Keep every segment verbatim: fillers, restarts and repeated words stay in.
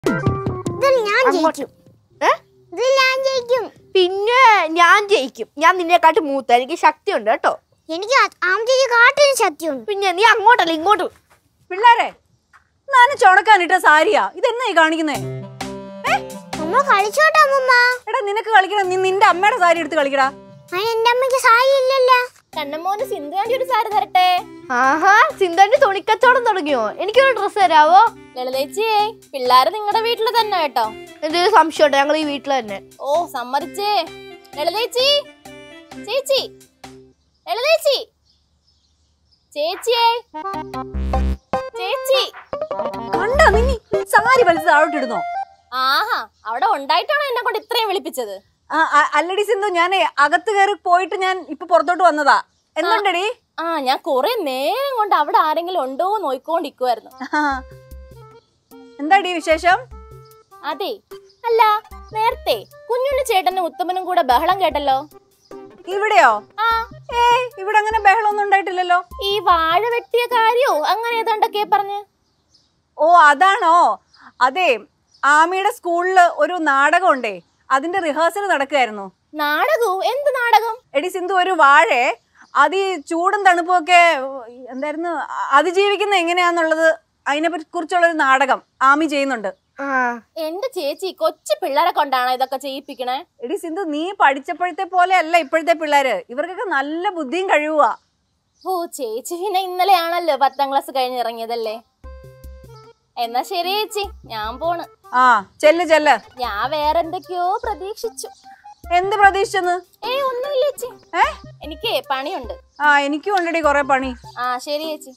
പിന്നെ ഞാൻ ജയിക്കും. ഞാൻ നിന്നെക്കാട്ട് മൂത്ത, എനിക്ക് ശക്തിയുണ്ട് കേട്ടോ. എനിക്ക് കാട്ടിന് ശക്തിയുണ്ട്. പിന്നെ നീ അങ്ങോട്ടല്ല ഇങ്ങോട്ട്. പിള്ളേരെ നാന് ചുണക്കാനിട്ട സാരിയാ ഇതെന്നാ ഈ കാണിക്കുന്നേ? എടാ നിനക്ക് കളിക്കണം, നീ നിന്റെ അമ്മയുടെ സാരി എടുത്ത് കളിക്കടാ. എന്റെ അമ്മക്ക് സാരി ഇല്ലല്ലോ. കണ്ണമ്മോന് സിന്ധുവിന്റെ ഒരു സാരി തരട്ടെ. ആഹാ, സിന്ധുവിന്റെ തുണിക്കച്ചവടം തുടങ്ങിയോ? എനിക്കൊരു ഡ്രസ് തരാവോ? ലളിതേച്ചിയേ, പിള്ളേര് നിങ്ങളുടെ വീട്ടില് തന്നെ കേട്ടോ. എന്തൊരു സംശയമുണ്ടോ? ഞങ്ങൾ ഈ വീട്ടിൽ തന്നെ. ഓ സമ്മതിച്ചേ. ലളിതേച്ചി, ചേച്ചി, ലളിതേച്ചി, ചേച്ചിയേ, ചേച്ചി. കണ്ടാ നിന്നി സാരി വലിച്ച് താഴോട്ടിടുന്നോ? ആഹാ, അവിടെ ഉണ്ടായിട്ടാണോ എന്നെ കൊണ്ട് ഇത്രയും വിളിപ്പിച്ചത്? അല്ലടി സിന്ധു, ഞാനേ അകത്ത് കയറി പോയിട്ട് ഞാൻ ഇപ്പൊ പുറത്തോട്ട് വന്നതാ. എന്തുണ്ടടി? ആ ഞാൻ കൊറേ നേരം കൊണ്ട് അവിടെ ആരെങ്കിലും ഉണ്ടോ നോയിക്കൊണ്ടിരിക്കുവായിരുന്നു. എന്താടി വിശേഷം? അതെ, അല്ല നേരത്തെ കുഞ്ഞുണ്ണി ചേട്ടനും ഉത്തമനും കൂടെ ബഹളം കേട്ടല്ലോ. ഇവിടെയോ? ആ ഏ ഇവിടെ അങ്ങനെ ബഹളമൊന്നും ഉണ്ടായിട്ടില്ലല്ലോ. ഈ വാഴ വെട്ടിയ കാര്യോ അങ്ങനെ ഏതാണ്ടൊക്കെ പറഞ്ഞ്. ഓ അതാണോ? അതെ, ആമിയുടെ സ്കൂളില് ഒരു നാടകം ഉണ്ടേ, അതിന്റെ റിഹേഴ്സൽ നടക്കുകയായിരുന്നു. നാടകവും? എന്ത് നാടകം? എടി സിന്ധു, ഒരു വാഴേ അത് ഈ ചൂടും തണുപ്പും ഒക്കെ എന്തായിരുന്നു അതിജീവിക്കുന്ന എങ്ങനെയാന്നുള്ളത് അതിനെ കുറിച്ചുള്ളൊരു നാടകം ആമി ചെയ്യുന്നുണ്ട്. എന്റെ ചേച്ചി കൊച്ചു പിള്ളേരെ കൊണ്ടാണോ ഇതൊക്കെ ചെയ്യിപ്പിക്കണേ? എടി സിന്ധു, നീ പഠിച്ചപ്പോഴത്തെ പോലെ അല്ല ഇപ്പോഴത്തെ പിള്ളേര്. ഇവർക്കൊക്കെ നല്ല ബുദ്ധിയും കഴിവുവാ. ഓ ചേച്ചി പിന്നെ ഇന്നലെയാണല്ലോ പത്താം ക്ലാസ് കഴിഞ്ഞിറങ്ങിയതല്ലേ. എന്നാ ശരി ചേച്ചി, ഞാൻ പോണ്. ആ ചെല്ല് ചെല്ല്. ഞാൻ വേറെന്തൊക്കെയോ പ്രതീക്ഷിച്ചു. എന്ത് പ്രതീക്ഷിച്ചെന്ന്? ഏ ഒന്നുമില്ല ചേച്ചി. ഏ എനിക്ക് പണിയുണ്ട്. ആ എനിക്കും ഉണ്ടടി കൊറേ പണി. ആ ശരി ചേച്ചി.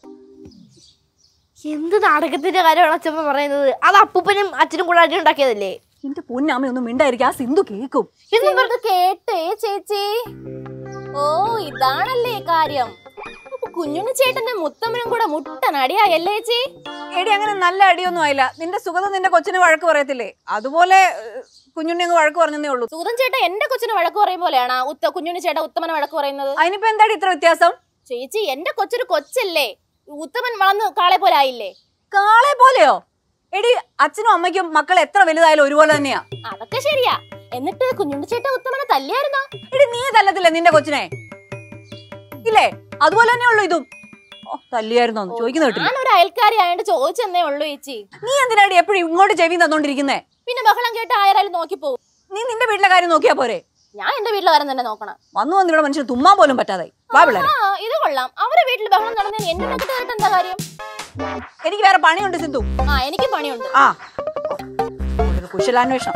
എന്ത് നാടകത്തിന്റെ കാര്യമാണ് അച്ഛമ്മ പറയുന്നത്? അത് അപ്പൂപ്പനും അച്ഛനും കൂടെ അടി ഉണ്ടാക്കിയതല്ലേ? എന്റെ പൊന്നാമ ഒന്നും മിണ്ടായിരിക്കും, ആ സിന്ധു കേക്കും. സിന്ധു കേട്ടേ ചേച്ചി? ഓ ഇതാണല്ലേ കാര്യം. കുഞ്ഞുണ്ണി ചേട്ടന്റെ മുത്തമ്മനും കൂടെ മുട്ടൻ അടിയായല്ലേ ചേച്ചി? എടി അങ്ങനെ നല്ല അടിയൊന്നും ആയില്ല. നിന്റെ സുഗതം നിന്റെ കൊച്ചിന് വഴക്ക് പറയത്തില്ലേ, അതുപോലെ കുഞ്ഞുണ്ണി അങ്ങ് വഴക്ക് പറഞ്ഞതേ ഉള്ളൂ. സുഗതൻ ചേട്ടൻ എന്റെ കൊച്ചിന് വഴക്ക് പറയും പോലെയാണ് കുഞ്ഞുണ്ണി ചേട്ടൻ ഉത്തമനെ വഴക്ക് പറയുന്നത്. അതിനിപ്പോ എന്താടി ഇത്ര വ്യത്യാസം? ചേച്ചി എന്റെ കൊച്ചൊരു കൊച്ചല്ലേ, ഉത്തമൻ വളർന്ന് കാളെ പോലെ ആയില്ലേ? കാളെ പോലെയോ? എടി അച്ഛനും അമ്മയ്ക്കും മക്കൾ എത്ര വലുതായാലും ഒരുപോലെ തന്നെയാ. അതൊക്കെ ശരിയാ. എന്നിട്ട് കുഞ്ഞുണ്ണി ചേട്ടൻ ഉത്തമനെ തല്ലിയായിരുന്നോ? എടി നീ തല്ലത്തില്ലേ നിന്റെ കൊച്ചിനെ? ഇല്ലേ, അതുപോലെ തന്നെ ഉള്ളു ഇതും. തല്ലിയായിരുന്നോ ചോദിക്കുന്ന കേട്ടില്ല. ഞാനൊരു അയൽക്കാരി ആയതുകൊണ്ട് ചോദിച്ചെന്നേ ഉള്ളൂ ചേച്ചി. നീ എന്തിനാടി എപ്പോഴും ഇങ്ങോട്ട് ചെവി തന്നോണ്ടിരിക്കുന്നേ? പിന്നെ ബഹളം കേട്ട് ആരായാലും നോക്കി പോകും. നീ നിന്റെ വീട്ടിലെ കാര്യം നോക്കിയാ പോരെ? ഞാൻ എന്റെ വീട്ടിലെ കാര്യം തന്നെ നോക്കണം. വന്നു വന്ന് ഇവിടെ മനുഷ്യൻ തുമ്മാൻ പോലും പറ്റാതെ. വാ പിള്ളേരെ. ഇത് കൊള്ളാം. അവരെ വീട്ടിൽ ബഹളം നടന്നതിന് എന്റെ നോക്കിട്ട് കേട്ട് എന്താ കാര്യം? എനിക്ക് വേറെ പണിയുണ്ട് സിന്ധു. ആ എനിക്ക് പണിയുണ്ട്. ആ കുശലാന്വേഷണം.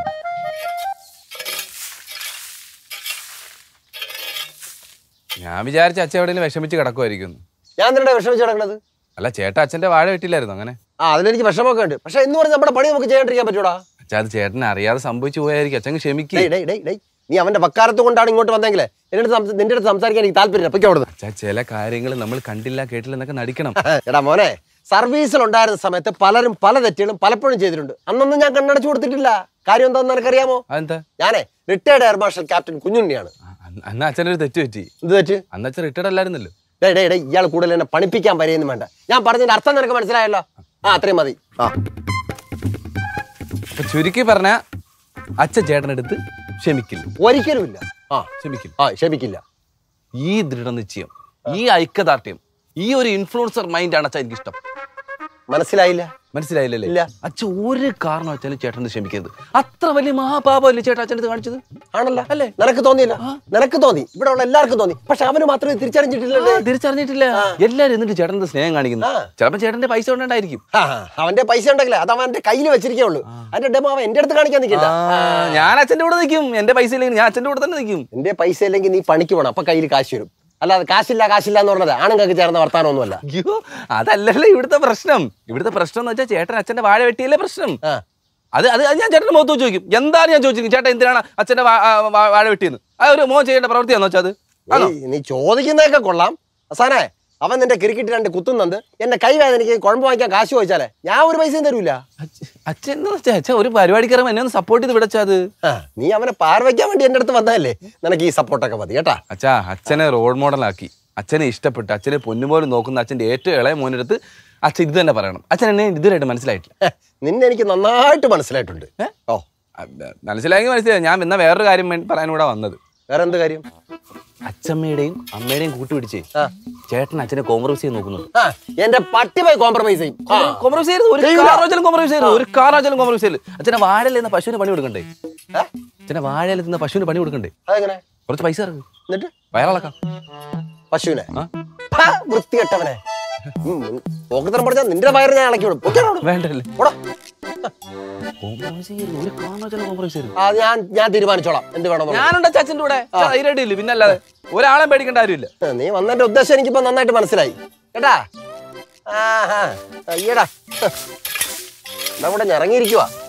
ഞാൻ വിചാരിച്ച അച്ഛൻ എവിടെയെങ്കിലും വിഷമിച്ച് കിടക്കുമായിരിക്കും. ഞാൻ എന്തിനാ വിഷമിച്ച് കിടക്കണത്? അല്ല ചേട്ടാ അച്ഛന്റെ വാഴ വെട്ടില്ലായിരുന്നു അങ്ങനെ? ആ അതിലെനിക്ക് വിഷമൊക്കെ ഉണ്ട്. പക്ഷെ എന്ന് പറഞ്ഞാൽ നമ്മുടെ പണി നമുക്ക് ചെയ്യാണ്ടിരിക്കാൻ പറ്റൂടാ. അച്ഛാ അത് ചേട്ടനെ അറിയാതെ സംഭവിച്ചു പോയായിരിക്കും. അച്ഛൻ ക്ഷമിക്കേ. നീ അവന്റെ വക്കാലത്ത് കൊണ്ടാണ് ഇങ്ങോട്ട് വന്നെങ്കിലേ എന്റെ നിന്റെ അടുത്ത് സംസാരിക്കാൻ എനിക്ക് താല്പര്യം. പൊയ്ക്കോ അവിടുന്ന്. അച്ഛാ ചില കാര്യങ്ങൾ നമ്മൾ കണ്ടില്ല കേട്ടില്ല എന്നൊക്കെ നടിക്കണം. എടാ മോനെ, സർവീസിൽ ഉണ്ടായിരുന്ന സമയത്ത് പലരും പല തെറ്റുകളും പലപ്പോഴും ചെയ്തിട്ടുണ്ട്. അന്നൊന്നും ഞാൻ കണ്ണടച്ചു കൊടുത്തിട്ടില്ല. കാര്യം എന്താണെന്ന് എനിക്കറിയാമോ? അതെന്താ? ഞാനേ റിട്ടയർഡ് എയർ മാർഷൽ ക്യാപ്റ്റൻ കുഞ്ഞുണ്ണിയാണ്. അന്ന് അച്ഛനൊരു തെറ്റ് പറ്റി. എന്ത് തെറ്റ്? അന്ന് അച്ഛൻ റിട്ടയർഡ് അല്ലായിരുന്നല്ലോ. ഡേ ഡേ ഡേ ഇയാൾ കൂടുതൽ എന്നെ പണിപ്പിക്കാൻ വരെയൊന്നും വേണ്ട. ഞാൻ പറഞ്ഞതിന്റെ അർത്ഥം നിനക്ക് മനസ്സിലായല്ലോ. ആ അത്രയും മതി. ആ ചുരുക്കി പറഞ്ഞ അച്ഛൻ ചേട്ടനെടുത്ത് ക്ഷമിക്കില്ല. ഒരിക്കലുമില്ല. ആ ക്ഷമിക്കില്ല. ആ ക്ഷമിക്കില്ല. ഈ ദൃഢനിശ്ചയം, ഈ ഐക്യദാർഢ്യം, ഈ ഒരു ഇൻഫ്ലുവൻസർ മൈൻഡാണ് അച്ഛൻ എനിക്കിഷ്ടം. മനസ്സിലായില്ല? മനസ്സിലായില്ലല്ലേ? ഇല്ല. അച്ഛൻ ഒരു കാരണം അച്ഛനും ചേട്ടന് ക്ഷമിക്കരുത്. അത്ര വലിയ മഹാപാപമല്ലേ ചേട്ടാ അച്ഛനത് കാണിച്ചത്? ആണല്ലോ അല്ലേ? നിനക്ക് തോന്നിയില്ല? നിനക്ക് തോന്നി, ഇവിടെ ഉള്ള എല്ലാവർക്കും തോന്നി. പക്ഷെ അവന് മാത്രമേ തിരിച്ചറിഞ്ഞിട്ടില്ലല്ലേ? തിരിച്ചറിഞ്ഞിട്ടില്ല. എല്ലാരും എന്നിട്ട് ചേട്ടന്റെ സ്നേഹം കാണിക്കുന്നു. ചിലപ്പോ ചേട്ടന്റെ പൈസ കൊണ്ടായിരിക്കും. അവന്റെ പൈസ ഉണ്ടെങ്കിലേ അത് അവന്റെ കയ്യിൽ വെച്ചിരിക്കുള്ളൂ. അതിന്റെ ഡെമോ അവൻ എന്റെ അടുത്ത് കാണിക്കാൻ നിൽക്കില്ല. ഞാൻ അച്ഛന്റെ കൂടെ നിൽക്കും. എന്റെ പൈസ ഇല്ലെങ്കിൽ ഞാൻ അച്ഛന്റെ കൂടെ തന്നെ നിൽക്കും. എന്റെ പൈസ ഇല്ലെങ്കിൽ നീ പണിക്ക് പോണം. അപ്പൊ കയ്യിൽ കാശ് വരും. അല്ലാതെ കാശില്ല കാശില്ല എന്ന് പറഞ്ഞത് ആണുങ്ങൾക്ക് ചേർന്ന വർത്താനമൊന്നുമല്ല. അയ്യോ അതല്ലല്ലോ ഇവിടുത്തെ പ്രശ്നം. ഇവിടുത്തെ പ്രശ്നം എന്ന് വെച്ചാൽ ചേട്ടൻ അച്ഛന്റെ വാഴ വെട്ടിയല്ലേ പ്രശ്നം. അത് അത് ഞാൻ ചേട്ടന്റെ മുഖത്ത് വെച്ച് ചോദിക്കും. എന്താണ് ഞാൻ ചോദിച്ചിരിക്കും, ചേട്ടൻ എന്തിനാണ് അച്ഛന്റെ വാഴ വെട്ടിയെന്ന്? ആ ഒരു മോൻ ചെയ്യേണ്ട പ്രവൃത്തിയാന്ന് വെച്ചാൽ അത് നീ ചോദിക്കുന്നതൊക്കെ കൊള്ളാം. അവസാനേ അവൻ നിന്റെ ക്രിക്കറ്റ് രണ്ട് കുത്തുന്നത് എന്റെ കൈ വേദനയ്ക്ക് കുഴമ്പ് വാങ്ങിക്കാൻ കാശ് ചോദിച്ചാലേ ഞാൻ ഒരു പൈസയും തരൂല. അച്ഛൻ എന്താ വെച്ചാ അച്ഛൻ ഒരു പരിപാടി കയറുമ്പോൾ എന്നെ ഒന്ന് സപ്പോർട്ട് ചെയ്ത് വിടച്ചാത്. നീ അവനെ പാർവയ്ക്കാൻ വേണ്ടി എന്റെ അടുത്ത് വന്നതല്ലേ, നിനക്ക് ഈ സപ്പോർട്ടൊക്കെ മതി കേട്ടാ. അച്ഛാ അച്ഛനെ റോൾ മോഡലാക്കി അച്ഛനെ ഇഷ്ടപ്പെട്ട് അച്ഛനെ പൊന്നുപോലും നോക്കുന്ന അച്ഛൻ്റെ ഏറ്റവും ഇളയ മോനെടുത്ത് അച്ഛൻ ഇത് തന്നെ പറയണം. അച്ഛൻ എന്നെ ഇതുവരെയായിട്ട് മനസ്സിലായിട്ടില്ല. നിന്നെ എനിക്ക് നന്നായിട്ട് മനസ്സിലായിട്ടുണ്ട്. ഓ മനസ്സിലായെങ്കിൽ മനസ്സിലായി. ഞാൻ എന്നാ വേറൊരു കാര്യം പറയാൻ കൂടെ വന്നത്. വേറെ എന്ത് കാര്യം? അച്ഛമ്മയുടെയും അമ്മയുടെയും കൂട്ടുപിടിച്ചേ ചേട്ടൻ അച്ഛനെ കോംപ്രമൈസ് ചെയ്ത് നോക്കുന്നുണ്ട്. എന്റെ പട്ടി പോയി കോംപ്രമൈസ് ചെയ്യും. കോംപ്രമൈസ് ചെയ്ത് ഒരു കാരണവശാലും കോംപ്രമൈസ് ചെയ്ത് ഒരു കാരണവശാലും കോംപ്രമൈസ് ചെയ്ത് അച്ഛനെ വാഴയിൽ നിന്ന് പശുവിന് പണി കൊടുക്കണ്ടേ? അച്ഛനെ വാഴയിൽ നിന്ന് പശുവിന് പണി കൊടുക്കണ്ടേ? അതെങ്ങനെ? കുറച്ച് പൈസ ഇറങ്ങും എന്നിട്ട് വയറിളക്കാം പശുവിനെ. വൃത്തികെട്ടവനെ, പോക്കത്തരം പറഞ്ഞാൽ നിന്റെ വയറ് ഞാൻ ഇളക്കി വിടും. വേണ്ടല്ലേ? ഞാൻ ഞാൻ തീരുമാനിച്ചോളാം എന്ത് വേണം. ഞാനുണ്ട് അച്ഛൻ്റെ കൂടെ, ധൈര്യമായിട്ടില്ല. പിന്നെ അല്ലാതെ ഒരാളെ പേടിക്കേണ്ട കാര്യമില്ല. നീ വന്നതിന്റെ ഉദ്ദേശം എനിക്കിപ്പോ നന്നായിട്ട് മനസ്സിലായി കേട്ടാ. ആഹാ അയ്യടാ നമ്മുടെ ഞാൻ ഇറങ്ങിയിരിക്കുവാ.